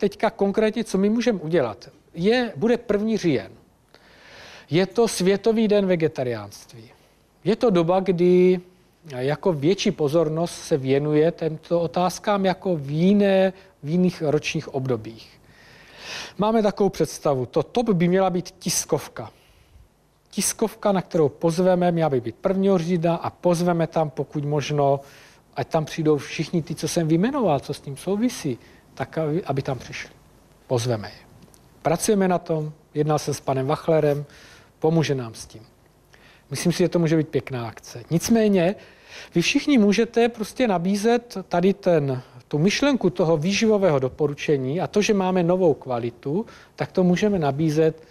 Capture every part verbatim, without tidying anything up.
teďka konkrétně, co my můžeme udělat. Je, bude první říjen. Je to Světový den vegetariánství. Je to doba, kdy jako větší pozornost se věnuje těmto otázkám jako v, jiné, v jiných ročních obdobích. Máme takovou představu. To top by měla být tiskovka. Tiskovka, na kterou pozveme, měla by být prvního října a pozveme tam, pokud možno, ať tam přijdou všichni ty, co jsem vyjmenoval, co s tím souvisí, tak aby, aby tam přišli. Pozveme je. Pracujeme na tom, jednal jsem s panem Wachlerem, pomůže nám s tím. Myslím si, že to může být pěkná akce. Nicméně, vy všichni můžete prostě nabízet tady ten, tu myšlenku toho výživového doporučení a to, že máme novou kvalitu, tak to můžeme nabízet,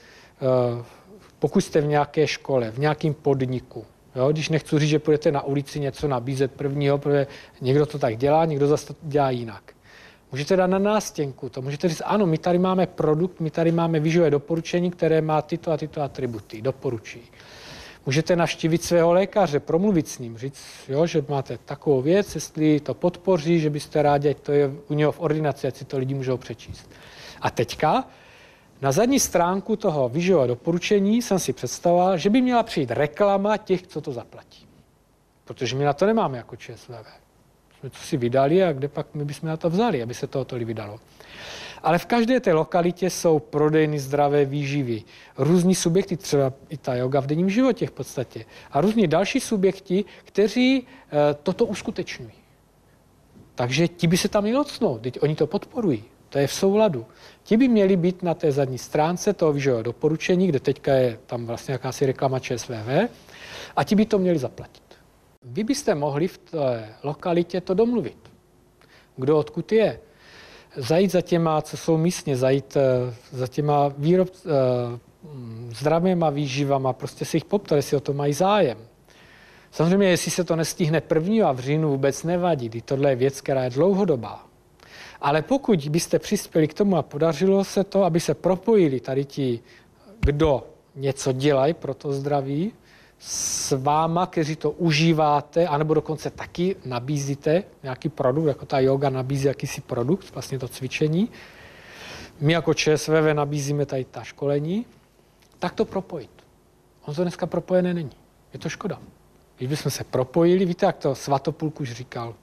pokud jste v nějaké škole, v nějakém podniku. Jo? Když nechci říct, že půjdete na ulici něco nabízet prvního, protože někdo to tak dělá, někdo zase to dělá jinak. Můžete dát na nástěnku to, můžete říct, ano, my tady máme produkt, my tady máme výživové doporučení, které má tyto a tyto atributy, doporučí. Můžete navštívit svého lékaře, promluvit s ním, říct, jo, že máte takovou věc, jestli to podpoří, že byste rádi, ať to je u něho v ordinaci, ať si to lidi můžou přečíst. A teďka na zadní stránku toho výživového doporučení jsem si představoval, že by měla přijít reklama těch, co to zaplatí. Protože my na to nemáme jako ČSVV. Jsme to si vydali a kde pak my bychom na to vzali, aby se toho tolik vydalo. Ale v každé té lokalitě jsou prodejny zdravé výživy. Různí subjekty, třeba i ta yoga v denním životě v podstatě. A různí další subjekti, kteří e, toto uskutečňují. Takže ti by se tam měli ocnout, teď oni to podporují. To je v souladu. Ti by měli být na té zadní stránce toho výživového doporučení, kde teďka je tam vlastně jakási reklama ČSVV, a ti by to měli zaplatit. Vy byste mohli v té lokalitě to domluvit. Kdo odkud je. Zajít za těma, co jsou místně, zajít za těma výrob, zdravýma výživama, prostě si jich poptat, jestli o to mají zájem. Samozřejmě, jestli se to nestihne prvního a v říjnu, vůbec nevadí, kdy tohle je věc, která je dlouhodobá. Ale pokud byste přispěli k tomu a podařilo se to, aby se propojili tady ti, kdo něco dělají pro to zdraví, s váma, kteří to užíváte, anebo dokonce taky nabízíte nějaký produkt, jako ta yoga nabízí jakýsi produkt, vlastně to cvičení. My jako ČSVV nabízíme tady ta školení, tak to propojit. On to dneska propojené není. Je to škoda. Když bychom se propojili, víte, jak to Svatopulk už říkal,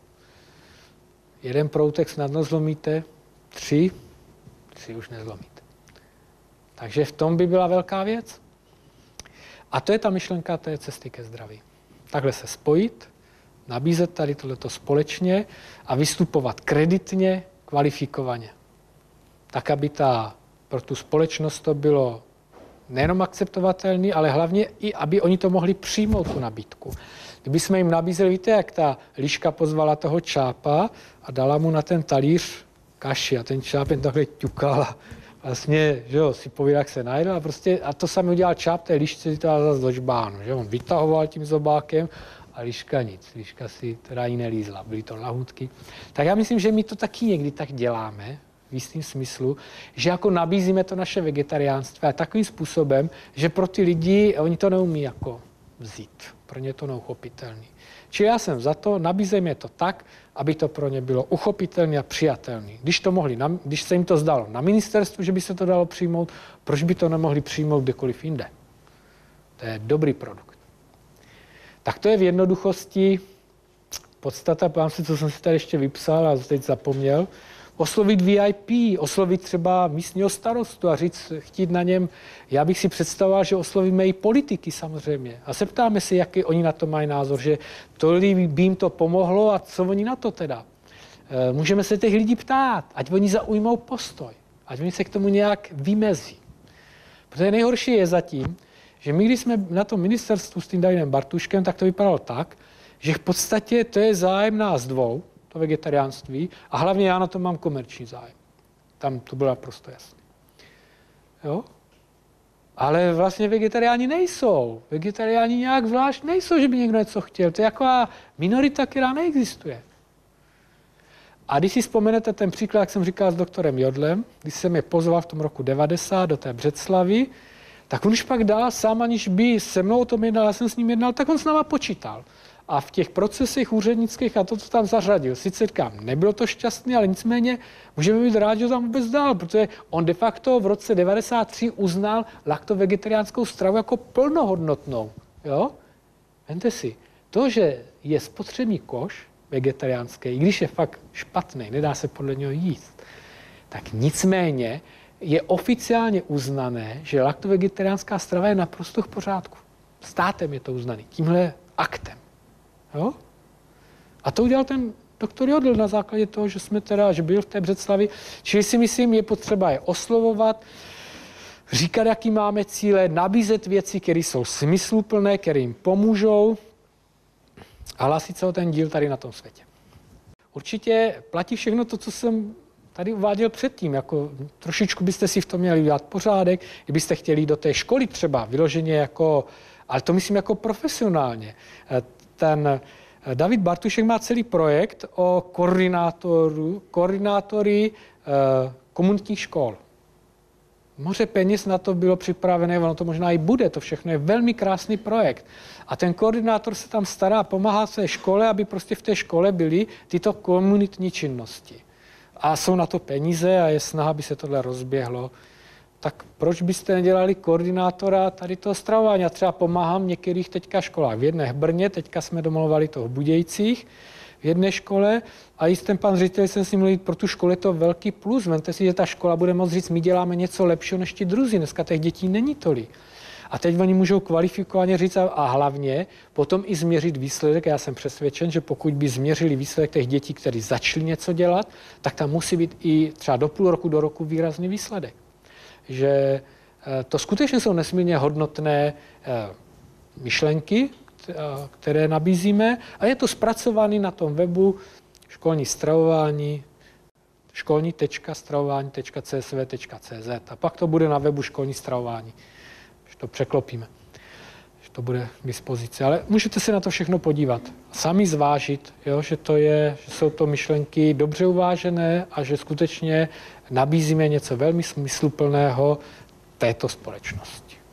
jeden proutek snadno zlomíte, tři, tři už nezlomíte. Takže v tom by byla velká věc. A to je ta myšlenka té cesty ke zdraví. Takhle se spojit, nabízet tady tohleto společně a vystupovat kreditně, kvalifikovaně. Tak, aby ta, pro tu společnost to bylo nejenom akceptovatelné, ale hlavně i, aby oni to mohli přijmout, tu nabídku. Kdyby jsme jim nabízeli, víte, jak ta liška pozvala toho čápa a dala mu na ten talíř kaši a ten čáp jen takhle ťukal a vlastně, že jo, si povídal, jak se najedl a prostě, a to sami udělal čáp té lišce, si to dal zase do žbánu, že on vytahoval tím zobákem a liška nic, liška si teda jí nelízla, byly to lahůdky. Tak já myslím, že my to taky někdy tak děláme, v jistém smyslu, že jako nabízíme to naše vegetariánství a takovým způsobem, že pro ty lidi, oni to neumí jako vzít, pro ně to neuchopitelný. Čili já jsem za to, nabízejme to tak, aby to pro ně bylo uchopitelné a přijatelné. Když, to mohli, když se jim to zdalo na ministerstvu, že by se to dalo přijmout, proč by to nemohli přijmout kdekoliv jinde? To je dobrý produkt. Tak to je v jednoduchosti podstata, pám si, co jsem si tady ještě vypsal a teď zapomněl, oslovit V I P, oslovit třeba místního starostu a říct, chtít na něm, já bych si představoval, že oslovíme i politiky samozřejmě. A zeptáme se, jaký oni na to mají názor, že to by jim to pomohlo a co oni na to teda. Můžeme se těch lidí ptát, ať oni zaujmou postoj, ať oni se k tomu nějak vymezí. Protože nejhorší je zatím, že my, když jsme na tom ministerstvu s tím Davidem Bartuškem, tak to vypadalo tak, že v podstatě to je zájem nás dvou, to vegetariánství, a hlavně já na tom mám komerční zájem. Tam to bylo naprosto jasné. Jo? Ale vlastně vegetariáni nejsou. Vegetariáni nějak zvlášť nejsou, že by někdo něco chtěl. To je taková minorita, která neexistuje. A když si vzpomenete ten příklad, jak jsem říkal s doktorem Jodlem, když jsem je pozval v tom roku devadesát do té Břeclavy, tak on už pak dál sám, aniž by se mnou o tom jednal, já jsem s ním jednal, tak on s náma počítal. a v těch procesech úřednických a to, co tam zařadil. Sice říkám, nebylo to šťastné, ale nicméně můžeme být rádi, že tam vůbec dál, protože on de facto v roce devadesát tři uznal laktovegetariánskou stravu jako plnohodnotnou. Jo? Vemte si, to, že je spotřební koš vegetariánský, i když je fakt špatný, nedá se podle něho jíst, tak nicméně je oficiálně uznané, že laktovegetariánská strava je naprosto v pořádku. Státem je to uznaný, tímhle aktem. Jo? A to udělal ten doktor Jodl na základě toho, že jsme teda, že byl v té Břeclavi. Čili si myslím, je potřeba je oslovovat, říkat, jaký máme cíle, nabízet věci, které jsou smysluplné, které jim pomůžou a hlásit se o ten díl tady na tom světě. Určitě platí všechno to, co jsem tady uváděl předtím. Jako trošičku byste si v tom měli udělat pořádek, kdybyste chtěli do té školy třeba vyloženě jako, ale to myslím jako profesionálně. Ten David Bartušek má celý projekt o koordinátoru, koordinátory eh, komunitních škol. Moře peněz na to bylo připravené, ono to možná i bude, to všechno je velmi krásný projekt. A ten koordinátor se tam stará, pomáhá své škole, aby prostě v té škole byly tyto komunitní činnosti. A jsou na to peníze a je snaha, aby se tohle rozběhlo. Tak proč byste nedělali koordinátora tady toho stravování? Já třeba pomáhám v některých teďka školách. V jedné v Brně, teďka jsme domalovali to v Budějcích, v jedné škole a i ten pan ředitel jsem si mluvil, pro tu školu je to velký plus. Vemte si, že ta škola bude moct říct, my děláme něco lepšího než ti druzí. Dneska těch dětí není tolik. A teď oni můžou kvalifikovaně říct a, a hlavně potom i změřit výsledek. Já jsem přesvědčen, že pokud by změřili výsledek těch dětí, kteří začali něco dělat, tak tam musí být i třeba do půl roku, do roku výrazný výsledek. Že to skutečně jsou nesmírně hodnotné myšlenky, které nabízíme a je to zpracované na tom webu školní stravování, školní tečka stravování tečka c s v tečka c z a pak to bude na webu školní stravování, že to překlopíme, že to bude k dispozici. Ale můžete se na to všechno podívat, sami zvážit, jo, že, to je, že jsou to myšlenky dobře uvážené a že skutečně nabízíme něco velmi smysluplného této společnosti.